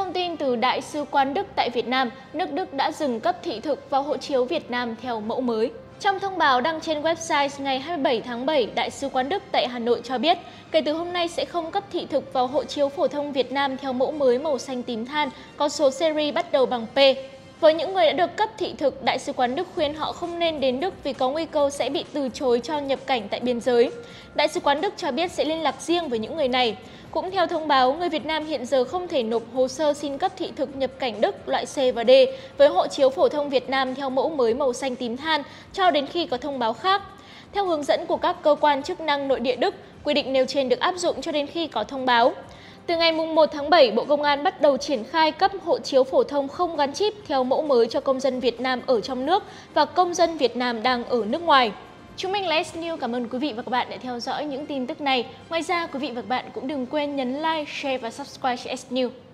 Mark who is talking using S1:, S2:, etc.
S1: thông tin từ Đại sứ quán Đức tại Việt Nam, nước Đức đã dừng cấp thị thực vào hộ chiếu Việt Nam theo mẫu mới. Trong thông báo đăng trên website ngày 27 tháng 7, Đại sứ quán Đức tại Hà Nội cho biết, kể từ hôm nay sẽ không cấp thị thực vào hộ chiếu phổ thông Việt Nam theo mẫu mới màu xanh tím than, có số series bắt đầu bằng P. Với những người đã được cấp thị thực, Đại sứ quán Đức khuyên họ không nên đến Đức vì có nguy cơ sẽ bị từ chối cho nhập cảnh tại biên giới. Đại sứ quán Đức cho biết sẽ liên lạc riêng với những người này. Cũng theo thông báo, người Việt Nam hiện giờ không thể nộp hồ sơ xin cấp thị thực nhập cảnh Đức loại C và D với hộ chiếu phổ thông Việt Nam theo mẫu mới màu xanh tím than cho đến khi có thông báo khác. Theo hướng dẫn của các cơ quan chức năng nội địa Đức, quy định nêu trên được áp dụng cho đến khi có thông báo. Từ ngày 1 tháng 7, Bộ Công an bắt đầu triển khai cấp hộ chiếu phổ thông không gắn chip theo mẫu mới cho công dân Việt Nam ở trong nước và công dân Việt Nam đang ở nước ngoài. Chúng mình là S News, cảm ơn quý vị và các bạn đã theo dõi những tin tức này. Ngoài ra, quý vị và các bạn cũng đừng quên nhấn like, share và subscribe cho S News.